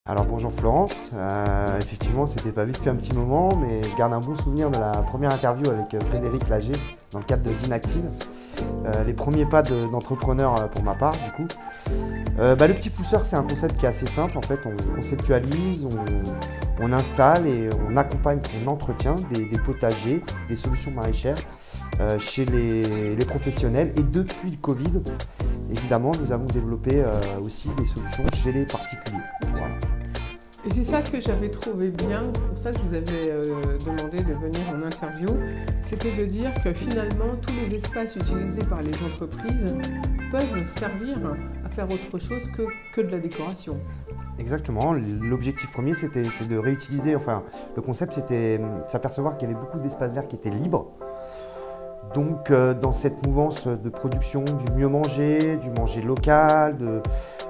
Alors bonjour Florence, effectivement c'était pas vu depuis un petit moment, mais je garde un bon souvenir de la première interview avec Frédéric Lager dans le cadre de d'Inactive. Les premiers pas d'entrepreneur pour ma part du coup. Le petit pousseur, c'est un concept qui est assez simple en fait, on conceptualise, on installe et on accompagne, on entretient des potagers, des solutions maraîchères chez les professionnels. Et depuis le Covid, évidemment, nous avons développé aussi des solutions chez les particuliers. Voilà. Et c'est ça que j'avais trouvé bien, c'est pour ça que je vous avais demandé de venir en interview, c'était de dire que finalement tous les espaces utilisés par les entreprises peuvent servir à faire autre chose que de la décoration. Exactement, l'objectif premier c'est de réutiliser, enfin le concept c'était de s'apercevoir qu'il y avait beaucoup d'espaces verts qui étaient libres. Donc dans cette mouvance de production du mieux manger, du manger local,